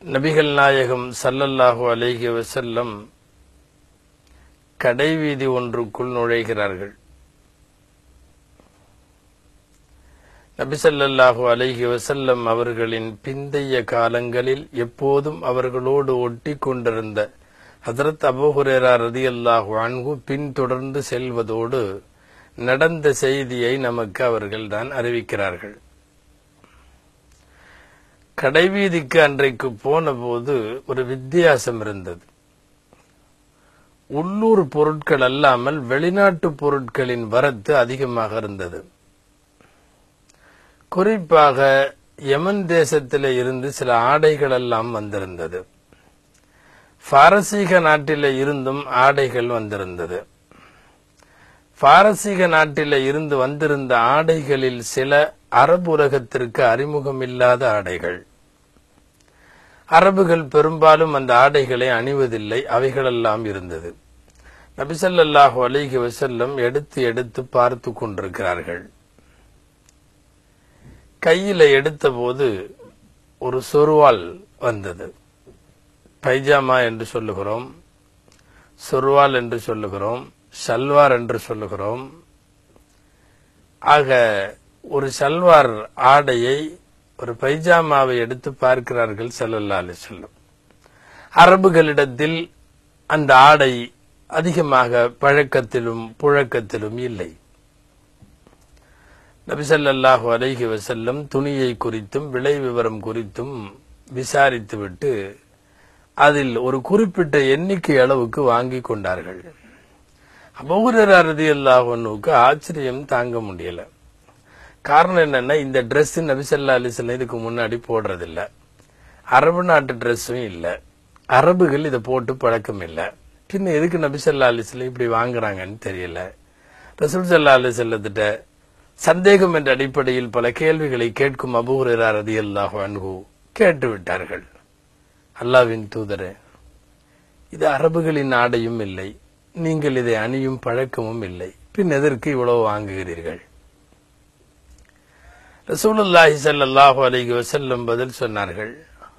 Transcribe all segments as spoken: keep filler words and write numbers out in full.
நபிகள் நாயகம் ஸல்லல்லாஹு அலைஹி வஸல்லம் கடைவீதி ஒன்றுக்குள் நுழைகிறார்கள். நபி ஸல்லல்லாஹு அலைஹி வஸல்லம் அவர்களின் பிந்தைய காலங்களில் எப்போதும் அவர்களோடு ஒட்டி கொண்டிருந்த ஹஜ்ரத் அபூ ஹுரைரா ரலியல்லாஹு அன்ஹு பின்தொடர்ந்து செல்வதோடு நடந்த செய்தியை நமக்கு அவர்கள்தான் அறிவிக்கிறார்கள். கடைவீதிக்கு அன்றைக்கு போன போது ஒரு வித்தியாசம் இருந்தது. உள்ளூர் பொருட்கள் அல்லாமல் வெளிநாட்டு பொருட்களின் வரத்து அதிகமாக இருந்தது. குறிப்பாக யமன் தேசத்திலே இருந்து சில ஆடைகள் எல்லாம் வந்திருந்தது. பாரசீக நாட்டிலே இருந்தும் ஆடைகள் வந்திருந்தது. பாரசீக நாட்டிலே இருந்து வந்திருந்த ஆடைகளில் சில அரபு உலகத்திற்கு அறிமுகமில்லாத ஆடைகள். அரபுகள் பெரும்பாலும் அந்த ஆடைகளை அணிவதில்லை. அவைகளெல்லாம் இருந்தது. நபி ஸல்லல்லாஹு அலைஹி வஸல்லம் எடுத்து எடுத்து பார்த்து கொண்டிருக்கிறார்கள். கையில எடுத்த போது ஒரு சொருவால் வந்தது. பைஜாமா என்று சொல்லுகிறோம், சொருவால் என்று சொல்லுகிறோம், ஷல்வார் என்று சொல்லுகிறோம். ஆக ஒரு ஷல்வார் ஆடையை, ஒரு பைஜாமாவை எடுத்து பார்க்கிறார்கள் ஸல்லல்லாஹு அலைஹி வஸல்லம். அரபுகளிடத்தில் அந்த ஆடை அதிகமாக பழக்கத்திலும் புழக்கத்திலும் இல்லை. நபி ஸல்லல்லாஹு அலைஹி வஸல்லம் துணியை குறித்தும் விலை விவரம் குறித்தும் விசாரித்துவிட்டு அதில் ஒரு குறிப்பிட்ட எண்ணிக்கை அளவுக்கு வாங்கி கொண்டார்கள். அபூ ஹுரைரா ரலியல்லாஹு அன்ஹுவுக்கு ஆச்சரியம் தாங்க முடியல. காரணம் என்னன்னா, இந்த டிரெஸ் நபி ஸல்லல்லாஹு அலைஹி வஸல்லம் இதுக்கு முன்னாடி போடுறதில்ல. அரபு நாட்டு டிரெஸ்ஸும் இல்லை. அரபுகள் இதை போட்டு பழக்கம் இல்லை. பின்ன எதுக்கு நபி ஸல்லல்லாஹு அலைஹி வஸல்லம் இப்படி வாங்குறாங்கன்னு தெரியல. ரசூல் ஸல்லல்லாஹு அலைஹி வஸல்லத்திட்ட சந்தேகம் என்ற அடிப்படையில் பல கேள்விகளை கேட்கும் அபூ ஹுரைரா ரலியல்லாஹு அன்ஹு கேட்டு விட்டார்கள். அல்லாஹ்வின் தூதரே, இது அரபுகளின் ஆடையும் இல்லை, நீங்கள் இதை அணியும் பழக்கமும் இல்லை, பின் எதற்கு இவ்வளவு வாங்குகிறீர்கள்? ரசூலுல்லாஹி ஸல்லல்லாஹு அலைஹி வஸல்லம் பதில் சொன்னார்கள்,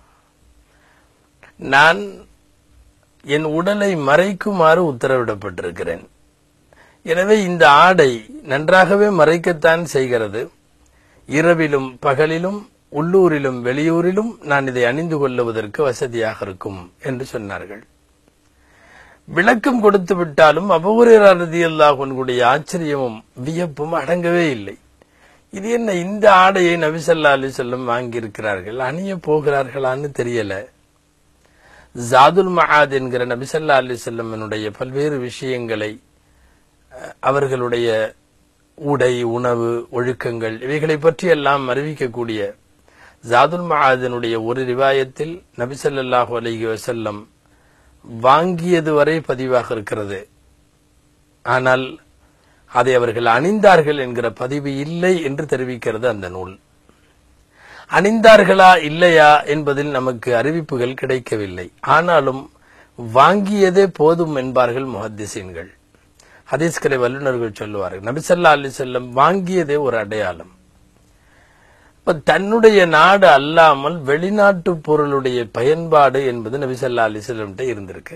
நான் என் உடலை மறைக்குமாறு உத்தரவிடப்பட்டிருக்கிறேன். எனவே இந்த ஆடை நன்றாகவே மறைக்கத்தான் செய்கிறது. இரவிலும் பகலிலும் உள்ளூரிலும் வெளியூரிலும் நான் இதை அணிந்து கொள்ளுவதற்கு வசதியாக இருக்கும் என்று சொன்னார்கள். விளக்கம் கொடுத்து விட்டாலும் அபூ ஹுரைரா ரலியல்லாஹு அன்ஹுடைய ஆச்சரியமும் வியப்பும் அடங்கவே இல்லை. இது என்ன, இந்த ஆடையை நபி ஸல்லல்லாஹு அலைஹி வஸல்லம் வாங்கியிருக்கிறார்கள், அணிய போகிறார்களான்னு தெரியல. ஜாதுல் மஆத் என்கிற நபி ஸல்லல்லாஹு அலைஹி வஸல்லமினுடைய பல்வேறு விஷயங்களை, அவர்களுடைய உடை, உணவு, ஒழுக்கங்கள், இவைகளை பற்றி எல்லாம் அறிவிக்கக்கூடிய ஜாதுல் மஆதினுடைய ஒரு ரிவாயத்தில் நபி ஸல்லல்லாஹு அலைஹி வஸல்லம் வாங்கியது வரை பதிவாக இருக்கிறது. ஆனால் அதை அவர்கள் அணிந்தார்கள் என்கிற பதிவு இல்லை என்று தெரிவிக்கிறது அந்த நூல். அணிந்தார்களா இல்லையா என்பதில் நமக்கு அறிவிப்புகள் கிடைக்கவில்லை. ஆனாலும் வாங்கியதே போதும் என்பார்கள் முஹத்திஸீன்கள். ஹதீஸ்கலை வல்லுநர்கள் சொல்லுவார்கள், நபி ஸல்லல்லாஹு அலைஹி வஸல்லம் வாங்கியதே ஒரு அடையாளம். தன்னுடைய நாடு அல்லாமல் வெளிநாட்டு பொருளுடைய பயன்பாடு என்பது நபி ஸல்லல்லாஹு அலைஹி வஸல்லம் இருந்திருக்கு.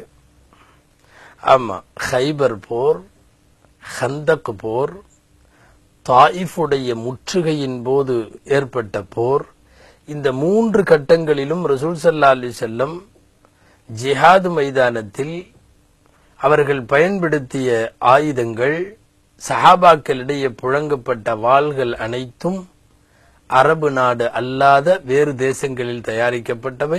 ஆமா, ஹைபர் போர், ஹந்தக் போர், தாயிஃபுடைய முற்றுகையின் போது ஏற்பட்ட போர், இந்த மூன்று கட்டங்களிலும் ரசூல் ஸல்லல்லாஹு அலைஹி வஸல்லம் ஜிஹாது மைதானத்தில் அவர்கள் பயன்படுத்திய ஆயுதங்கள், சஹாபாக்களிடையே புழங்கப்பட்ட வாள்கள் அனைத்தும் அரபு நாடு அல்லாத வேறு தேசங்களில் தயாரிக்கப்பட்டவை.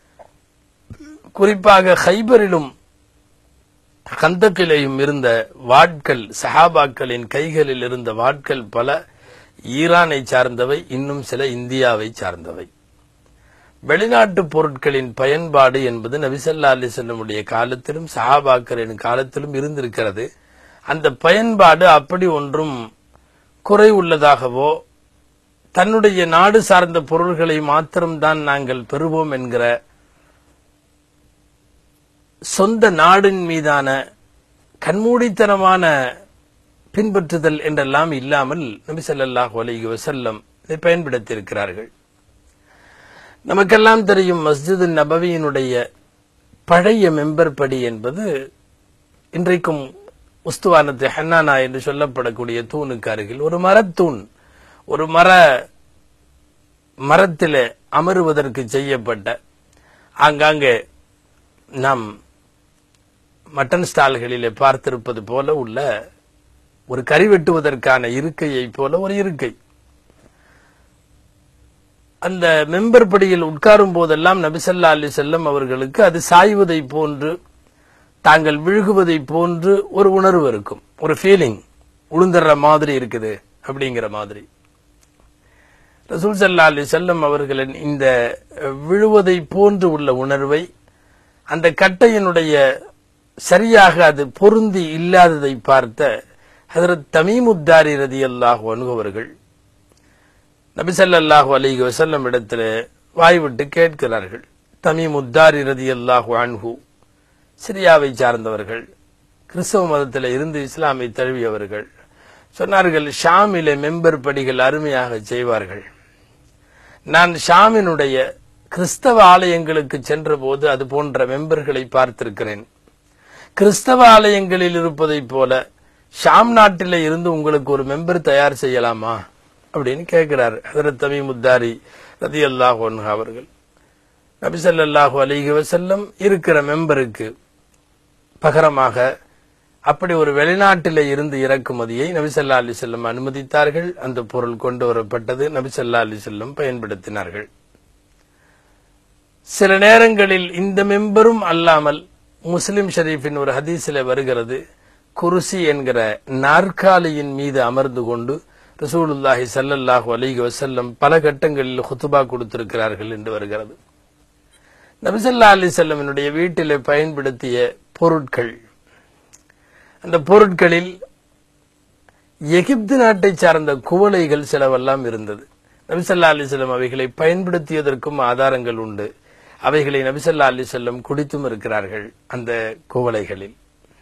குறிப்பாக ஹைபரிலும் கந்தக்கிலேயும் இருந்த வாட்கள், சஹாபாக்களின் கைகளில் இருந்த வாட்கள் பல ஈரானை சார்ந்தவை, இன்னும் சில இந்தியாவை சார்ந்தவை. வெளிநாட்டு பொருட்களின் பயன்பாடு என்பது நபி ஸல்லல்லாஹு அலைஹி வஸல்லமுடைய காலத்திலும் சஹாபாக்களின் காலத்திலும் இருந்திருக்கிறது. அந்த பயன்பாடு அப்படி ஒன்றும் குறை உள்ளதாகவோ, தன்னுடைய நாடு சார்ந்த பொருள்களை மாத்திரம்தான் நாங்கள் பெறுவோம் என்கிற சொந்த நாடின் மீதான கண்மூடித்தனமான பின்பற்றுதல் என்றெல்லாம் இல்லாமல் நபி ஸல்லல்லாஹு அலைஹி வஸல்லம் இதை பயன்படுத்தியிருக்கிறார்கள். நமக்கெல்லாம் தெரியும் மஸ்ஜிது நபவியினுடைய பழைய மெம்பர் படி என்பது இன்றைக்கும் உஸ்துவானத்து ஹன்னானா என்று சொல்லப்படக்கூடிய தூணுக்கு அருகில் ஒரு மரத்தூண், ஒரு மர மரத்திலே அமருவதற்கு செய்யப்பட்ட, ஆங்காங்கே நாம் மட்டன் ஸ்டால்களிலே பார்த்திருப்பது போல உள்ள ஒரு கறி வெட்டுவதற்கான இருக்கையை போல ஒரு இருக்கை. அந்த மெம்பர் படியில் உட்காரும் போதெல்லாம் நபி ஸல்லல்லாஹு அலைஹி வஸல்லம் அவர்களுக்கு அது சாய்வதை போன்று, தாங்கள் விழுகுவதை போன்று ஒரு உணர்வு இருக்கும், ஒரு ஃபீலிங், உளுந்தர்ற மாதிரி இருக்குது அப்படிங்கிற மாதிரி. ரசூல் ஸல்லல்லாஹு அலைஹி வஸல்லம் அவர்களின் இந்த விழுவதை போன்று உள்ள உணர்வை, அந்த கட்டையினுடைய சரியாக அது பொருந்தி இல்லாததை பார்த்த ஹஜ்ரத் தமீமுத் தாரி ரலியல்லாஹு அன்ஹு அவர்கள் நபி ஸல்லல்லாஹு அலைஹி வஸல்லம் இடத்திலே வாய்விட்டு கேட்கிறார்கள். தமீமுத் தாரி ரலியல்லாஹு அன்ஹு சிரியாவை சார்ந்தவர்கள், கிறிஸ்தவ மதத்தில் இருந்து இஸ்லாமை தழுவியவர்கள். சொன்னார்கள், ஷாமிலே மெம்பர் படிகள் அருமையாக செய்வார்கள். நான் ஷாமினுடைய கிறிஸ்தவ ஆலயங்களுக்கு சென்ற போது அது போன்ற மெம்பர்களை பார்த்திருக்கிறேன். கிறிஸ்தவ ஆலயங்களில் இருப்பதை போல ஷாம் நாட்டில இருந்து உங்களுக்கு ஒரு மெம்பர் தயார் செய்யலாமா அப்படின்னு கேட்கிறார் ஹஜ்ரத் தமீமுத் தாரி ரலியல்லாஹு அன்ஹு அவர்கள். நபி ஸல்லல்லாஹு அலைஹி வஸல்லம் இருக்கிற மெம்பருக்கு பகரமாக அப்படி ஒரு வெளிநாட்டில இருந்து இறக்குமதியை நபி ஸல்லல்லாஹு அலைஹி வஸல்லம் அனுமதித்தார்கள். அந்த பொருள் கொண்டு வரப்பட்டது, நபி ஸல்லல்லாஹு அலைஹி வஸல்லம் பயன்படுத்தினார்கள். சில நேரங்களில் இந்த மெம்பரும் அல்லாமல் முஸ்லிம் ஷரீஃபின் ஒரு ஹதீஸில் வருகிறது, குர்சி என்கிற நாற்காலியின் மீது அமர்ந்து கொண்டு ரசூலுல்லாஹி ஸல்லல்லாஹு அலைஹி வஸல்லம் பல கட்டங்களில் குத்துபா கொடுத்திருக்கிறார்கள் என்று வருகிறது. நபி ஸல்லல்லாஹு அலைஹி வஸல்லமினுடைய வீட்டிலே பயன்படுத்திய பொருட்கள், அந்த பொருட்களில் எகிப்து நாட்டை சார்ந்த குவளைகள் சிலவெல்லாம் இருந்தது. நபி ஸல்லல்லாஹு அலைஹி வஸல்லம் அவைகளை பயன்படுத்தியதற்கும் ஆதாரங்கள் உண்டு. அவைகளை நபி ஸல்லல்லாஹு அலைஹி வஸல்லம் குடித்தும் இருக்கிறார்கள். அந்த குவளைகளில்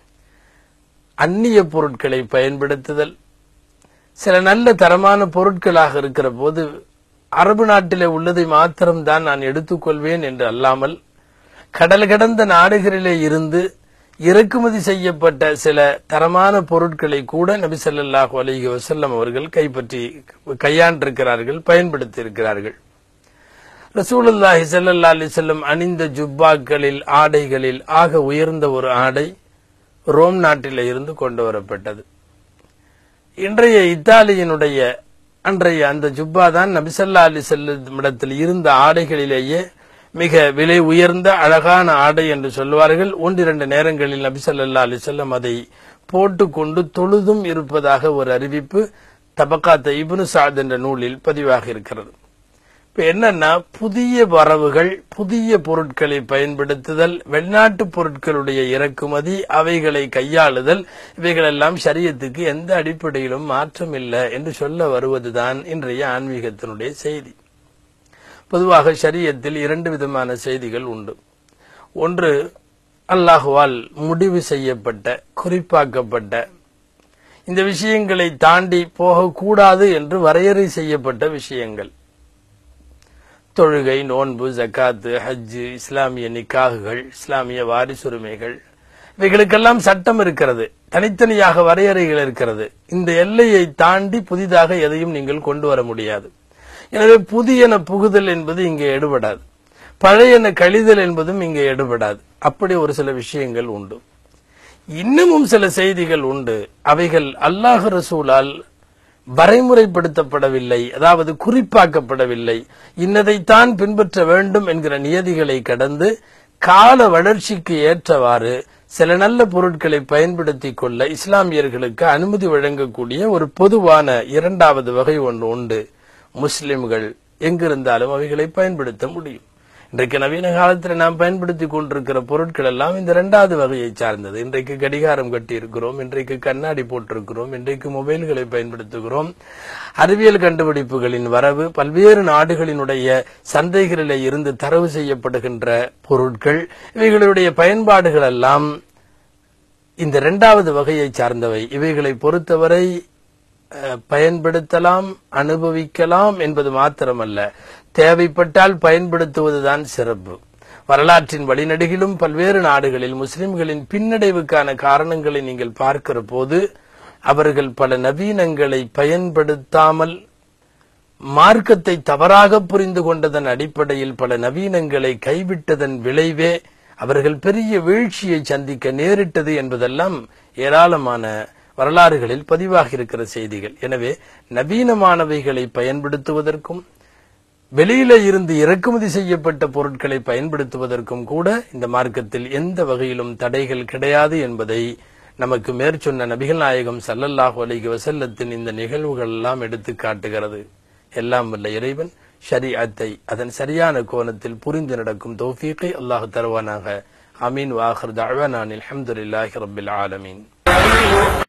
அந்நிய பொருட்களை பயன்படுத்துதல், சில நல்ல தரமான பொருட்களாக இருக்கிற போது அரபு நாட்டிலே உள்ளதை மாத்திரம்தான் நான் எடுத்துக்கொள்வேன் என்று அல்லாமல், கடல் கடந்த நாடுகளிலே இருந்து இறக்குமதி செய்யப்பட்ட சில தரமான பொருட்களை கூட நபி ஸல்லல்லாஹு அலைஹி வஸல்லம் அவர்கள் கைப்பற்றி கையாண்டிருக்கிறார்கள், பயன்படுத்தி இருக்கிறார்கள். ரசூலுல்லாஹி ஸல்லல்லாஹு அலைஹி வஸல்லம் அணிந்த ஜுப்பாக்களில், ஆடைகளில் ஆக உயர்ந்த ஒரு ஆடை ரோம் நாட்டில இருந்து கொண்டு வரப்பட்டது. இன்றைய இத்தாலியினுடைய அன்றைய அந்த ஜுப்பா தான் நபி ஸல்லல்லாஹு அலைஹி வஸல்லம் இடத்தில் இருந்த ஆடைகளிலேயே மிக விலை உயர்ந்த அழகான ஆடை என்று சொல்வார்கள். ஒன்றிரண்டு நேரங்களில் நபி ஸல்லல்லாஹு அலைஹி வஸல்லம் அதை போட்டுக்கொண்டு தொழுதும் இருப்பதாக ஒரு அறிவிப்பு தபகாத் இப்னு சஅத் என்ற நூலில் பதிவாக இருக்கிறது. இப்ப என்னன்னா, புதிய வரவுகள், புதிய பொருட்களை பயன்படுத்துதல், வெளிநாட்டு பொருட்களுடைய இறக்குமதி, அவைகளை கையாளுதல், இவைகளெல்லாம் ஷரியத்துக்கு எந்த அடிப்படையிலும் மாற்றம் இல்லை என்று சொல்ல வருவதுதான் இன்றைய ஆன்மீகத்தினுடைய செய்தி. பொதுவாக ஷரியத்தில் இரண்டு விதமான செய்திகள் உண்டு. ஒன்று அல்லாஹுவால் முடிவு செய்யப்பட்ட, குறிப்பாக்கப்பட்ட, இந்த விஷயங்களை தாண்டி போகக்கூடாது என்று வரையறை செய்யப்பட்ட விஷயங்கள். தொழுகை, நோன்பு, ஜக்காத்து, ஹஜ்ஜு, இஸ்லாமிய நிக்காகுகள், இஸ்லாமிய வாரிசுரிமைகள், இவைகளுக்கெல்லாம் சட்டம் இருக்கிறது, தனித்தனியாக வரையறைகள் இருக்கிறது. இந்த எல்லையை தாண்டி புதிதாக எதையும் நீங்கள் கொண்டு வர முடியாது. எனவே புதியன புகுதல் என்பது இங்கே எடுபடாது, பழையன கழிதல் என்பதும் இங்கே எடுபடாது. அப்படி ஒரு சில விஷயங்கள் உண்டு. இன்னமும் சில செய்திகள் உண்டு. அவைகள் அல்லாஹ் ரசூலால் வரைமுறைப்படுத்தப்படவில்லை, அதாவது குறிப்பாக்கப்படவில்லை. இன்னதைத்தான் பின்பற்ற வேண்டும் என்கிற நியதிகளை கடந்து கால வளர்ச்சிக்கு ஏற்றவாறு சில நல்ல பொருட்களை பயன்படுத்திக் கொள்ள இஸ்லாமியர்களுக்கு அனுமதி வழங்கக்கூடிய ஒரு பொதுவான இரண்டாவது வகை ஒன்று உண்டு. முஸ்லிம்கள் எங்கிருந்தாலும் அவைகளை பயன்படுத்த முடியும். இன்றைக்கு நவீன காலத்தில் நாம் பயன்படுத்தி கொண்டிருக்கிற பொருட்கள் எல்லாம் இந்த இரண்டாவது வகையை சார்ந்தது. இன்றைக்கு கடிகாரம் கட்டி இருக்கிறோம், இன்றைக்கு கண்ணாடி போட்டிருக்கிறோம், இன்றைக்கு மொபைல்களை பயன்படுத்துகிறோம். அறிவியல் கண்டுபிடிப்புகளின் வரவு, பல்வேறு நாடுகளினுடைய சந்தைகளிலே இருந்து தரவு செய்யப்படுகின்ற பொருட்கள், இவைகளுடைய பயன்பாடுகள் எல்லாம் இந்த இரண்டாவது வகையை சார்ந்தவை. இவைகளை பொறுத்தவரை பயன்படுத்தலாம், அனுபவிக்கலாம் என்பது மாத்திரமல்ல, தேவைப்பட்டால் பயன்படுத்துவதுதான் சிறப்பு. வரலாற்றின் வழிநடுகிலும் பல்வேறு நாடுகளில் முஸ்லிம்களின் பின்னடைவுக்கான காரணங்களை நீங்கள் பார்க்கிற போது அவர்கள் பல நவீனங்களை பயன்படுத்தாமல் மார்க்கத்தை தவறாக புரிந்து கொண்டதன் அடிப்படையில் பல நவீனங்களை கைவிட்டதன் விளைவே அவர்கள் பெரிய வீழ்ச்சியை சந்திக்க நேரிட்டது என்பதெல்லாம் ஏராளமான வரலாறுகளில் பதிவாக இருக்கிற செய்திகள். எனவே நவீனமானவைகளை பயன்படுத்துவதற்கும் வெளியில இருந்து இறக்குமதி செய்யப்பட்ட பொருட்களை பயன்படுத்துவதற்கும் கூட இந்த மார்க்கத்தில் எந்த வகையிலும் தடைகள் கிடையாது என்பதை நமக்கு மேற்சொன்ன நபிகள் நாயகம் ஸல்லல்லாஹு அலைஹி வஸல்லத்தின் இந்த நிகழ்வுகள் எல்லாம் எடுத்து காட்டுகிறது. எல்லாம் வல்ல இறைவன் ஷரீஅத்தை அதன் சரியான கோணத்தில் புரிந்து நடக்கும் தௌஃபீகை அல்லாஹ் தருவானாக. ஆமீன். வ ஆகிர் தஅவானா அல்ஹம்துலில்லாஹி ரப்பில் ஆலமீன்.